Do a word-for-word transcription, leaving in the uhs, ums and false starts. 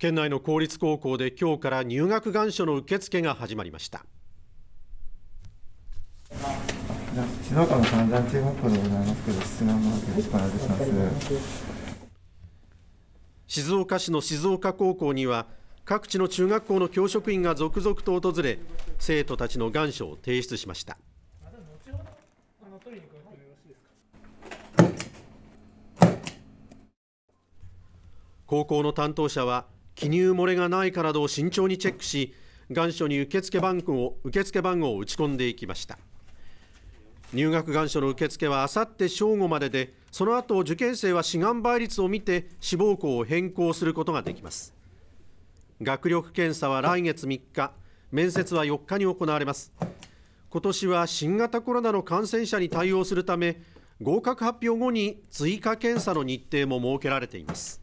県内の公立高校で今日から入学願書の受付が始まりました。 静岡の三山中学校でございますけど、質問のよろしくお願いします。 静岡市の静岡高校には各地の中学校の教職員が続々と訪れ、生徒たちの願書を提出しました。高校の担当者は記入漏れがないかなどを慎重にチェックし、願書に受付番号を受付番号を打ち込んでいきました。入学願書の受付はあさって正午までで、その後受験生は志願倍率を見て志望校を変更することができます。学力検査は来月みっか、面接はよっかに行われます。今年は新型コロナの感染者に対応するため、合格発表後に追加検査の日程も設けられています。